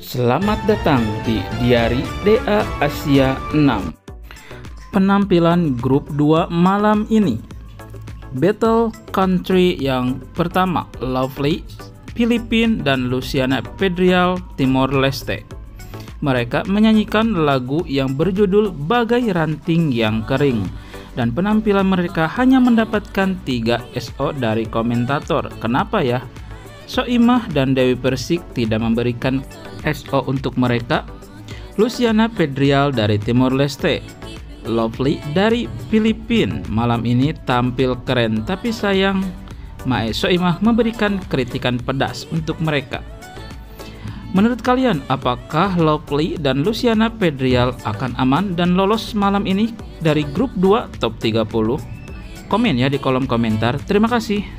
Selamat datang di Diari DA Asia 6. Penampilan grup 2 malam ini. Battle Country yang pertama, Lovely, Filipina, dan Luciana Pedrial, Timor Leste. Mereka menyanyikan lagu yang berjudul Bagai Ranting yang Kering, dan penampilan mereka hanya mendapatkan 3 SO dari komentator. Kenapa ya? Soimah dan Dewi Persik tidak memberikan SO untuk mereka. Luciana Pedrial dari Timor Leste, Lovely dari Filipina malam ini tampil keren, tapi sayang Mae Soimah memberikan kritikan pedas untuk mereka. Menurut kalian, apakah Lovely dan Luciana Pedrial akan aman dan lolos malam ini dari grup 2 top 30? Komen ya di kolom komentar. Terima kasih.